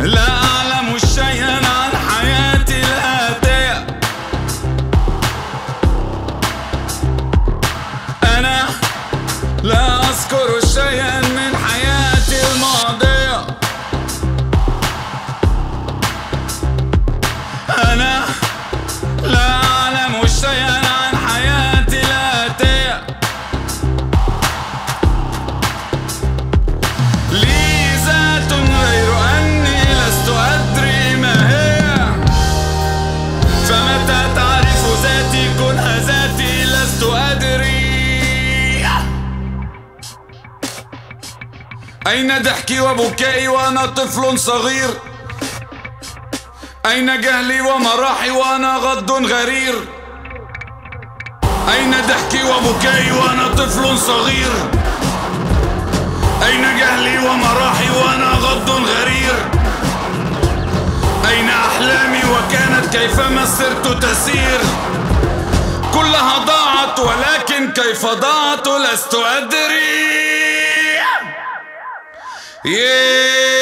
لا أعلم شيئا عن حياتي الآتية. أنا لا أذكر شيئا من حياتي الماضية. أنا لا أعلم شيئا عن حياتي الآتية. لي ذات غير أني لست أدري ما هي، فمتى تعرف ذاتي كنها ذاتي لست أدري. أين ضحكي وبكائي وأنا طفل صغير؟ أين جهلي ومراحي وأنا غض غرير؟ أين ضحكي وبكائي وأنا طفل صغير؟ أين جهلي ومراحي وأنا غض غرير؟ أين أحلامي وكانت كيفما سرت تسير؟ كلها ضاعت ولكن كيف ضاعت لست أدري.